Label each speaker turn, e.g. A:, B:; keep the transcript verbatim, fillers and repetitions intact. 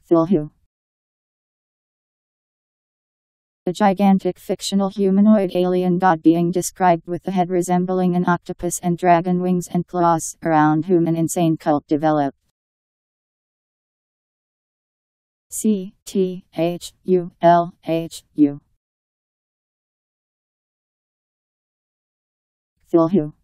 A: Cthulhu. A gigantic fictional humanoid alien god being described with a head resembling an octopus and dragon wings and claws, around whom an insane cult developed. C T H U L H U. Cthulhu.